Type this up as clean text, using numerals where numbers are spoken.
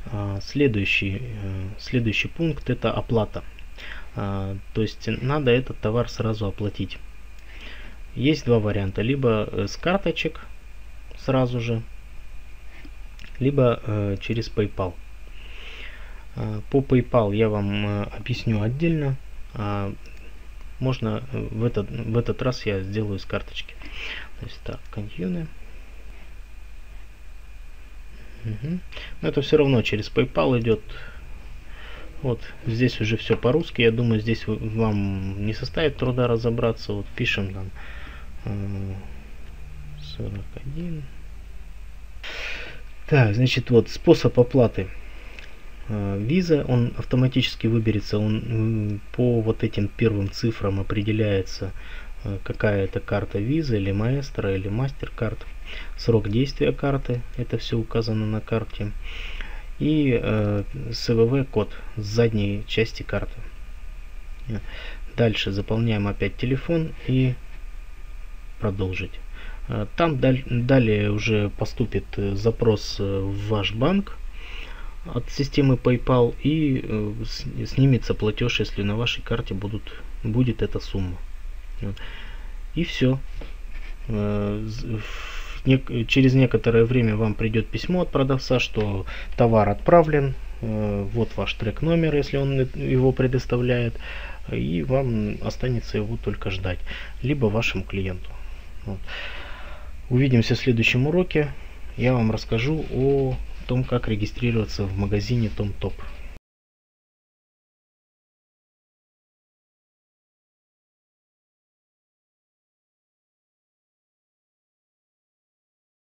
Следующий пункт — это оплата. То есть надо этот товар сразу оплатить. Есть два варианта: либо с карточек сразу же, либо через PayPal. По PayPal я вам объясню отдельно. Можно в этот раз я сделаю с карточки. То есть так, continue. Но это все равно через PayPal идет. Вот здесь уже все по-русски. Я думаю, здесь вам не составит труда разобраться. Вот пишем там 41. Так, значит, вот способ оплаты. Visa, он автоматически выберется, он по вот этим первым цифрам определяется, какая это карта Visa или Maestro или MasterCard. Срок действия карты, это все указано на карте. И CVV код с задней части карты. Дальше заполняем опять телефон и продолжить. Там далее уже поступит запрос в ваш банк от системы PayPal и снимется платеж, если на вашей карте будет эта сумма. И все. Через некоторое время вам придет письмо от продавца, что товар отправлен, вот ваш трек номер, если он его предоставляет, и вам останется его только ждать, либо вашему клиенту. Вот. Увидимся в следующем уроке. Я вам расскажу о том, как регистрироваться в магазине TomTop.